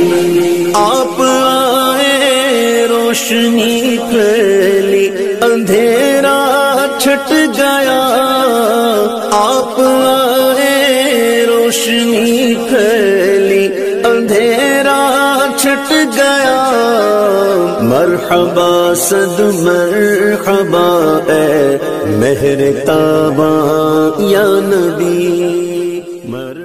आप आए रोशनी फैली, अंधेरा छट गया। आप आए रोशनी फैली, अंधेरा छट गया। मरहबा सद मरहबा ए मेहर ताबा या नबी।